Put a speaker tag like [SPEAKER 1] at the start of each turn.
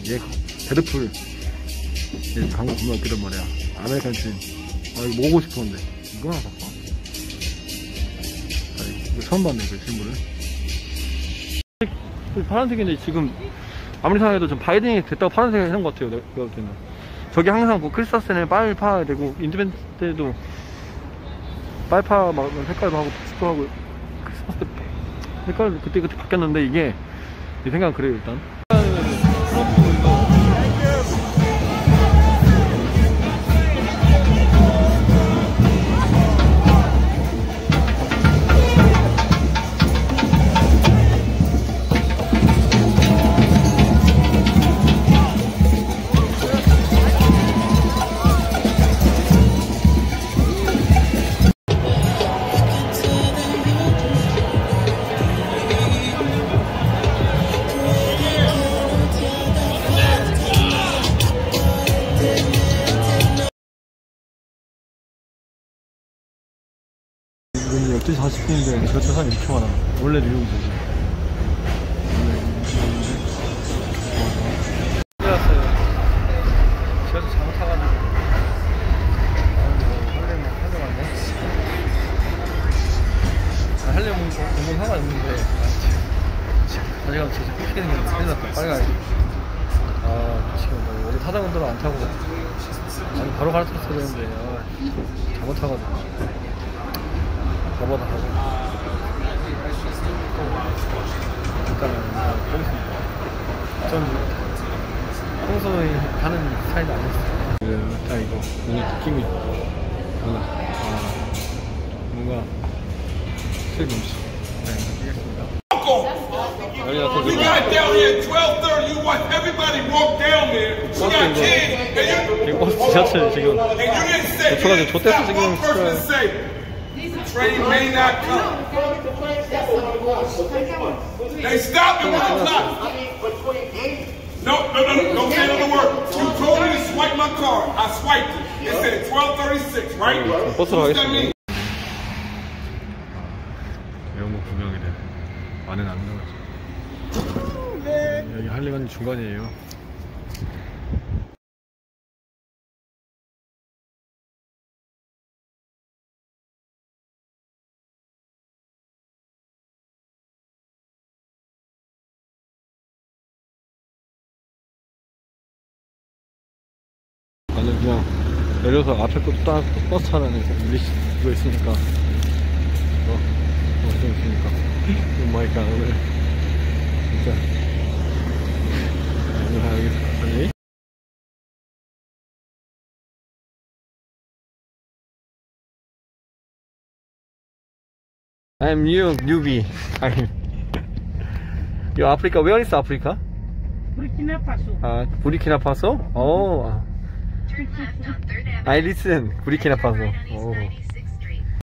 [SPEAKER 1] 얘 데드풀 얘 광고 보면 웃기단 말이야. 아메리칸 드림. 아 이거 먹고 싶었는데 이거 하나 사봐. 아 이거 처음 봤네 그 실물을. 파란색인데 지금 아무리 생각해도 좀 바이든이 됐다고 파란색이 하는 것 같아요. 내가 볼 때는. 저기 항상 그 크리스마스에는 빨파 되고 인디펜던스 때도 빨파 막 색깔도 하고 빛도 하고 크리스마스 때 색깔 그때 바뀌었는데 이게 내 생각은 그래요 일단. 지금 12시 40분인데 저쪽 사람이 이렇게 많아. 원래 뉴욕이지. 왔어요. 지하철 잘못 타가지고 할렘 왔네. 할렘은 공공 상관있는데 가져가면 진짜 삐끼는 게 큰일 났다. 빨리 가야지. 아 미치겠다. 여기 타당운동을 안 타고 아니 바로 갈아탔어야 되는데 잘못 타가지고 저보다 하고 일단은 보겠습니다. 전 평소에 하는 스타일은 아니었어요. 일단 이거 오늘 느낌이 뭔가 수익 넘치. 네, 알겠습니다.
[SPEAKER 2] We got it down here at 12:30. You want everybody walk down there. You got kids and you.
[SPEAKER 1] 버스 지하철 지금
[SPEAKER 2] And you didn't say.
[SPEAKER 1] 놓쳐가지고 좆됐어 지금.
[SPEAKER 2] Train may not come. They stopped at 1 o'clock. No, don't say another word. You told me to swipe my card. I swiped it. It said 12:36, right?
[SPEAKER 1] 버스로 가겠습니다. 영국 구경이래. 안에는 안 나가죠. 여기 할리관 중간이에요. 나는 그냥 내려서 앞에 것도 딱 버스 타는 밀리시 그거 있으니까 좀 있으니까 오마이갓 오늘 진짜 오늘 가야겠다. 아니 I'm new newbie. You Africa? Where is Africa?
[SPEAKER 3] Burkina Faso.
[SPEAKER 1] Burkina Faso? Oh. I listen Burkina Faso. Oh.